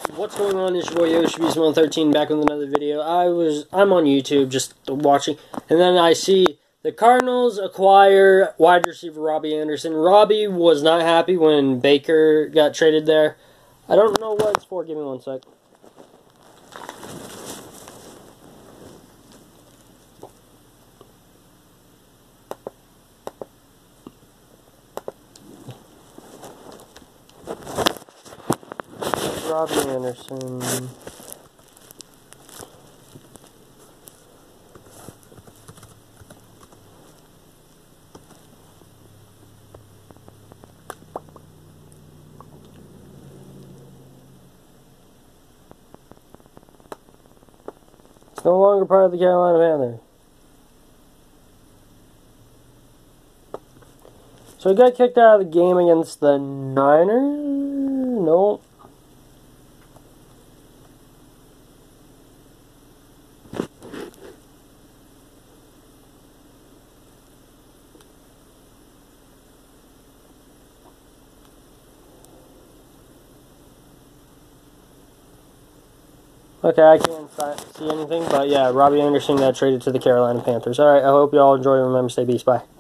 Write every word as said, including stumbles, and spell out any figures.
What's going on? It's your boy Yoshi Beast one thirteen back with another video. I was I'm on YouTube just watching, and then I see the Cardinals acquire wide receiver Robbie Anderson. Robbie was not happy when Baker got traded there. I don't know what it's for. Give me one sec. Robbie Anderson. It's no longer part of the Carolina Panthers. So he got kicked out of the game against the Niners? No. Okay, I can't see anything, but yeah, Robbie Anderson got traded to the Carolina Panthers. Alright, I hope you all enjoy. Remember, stay beast. Bye.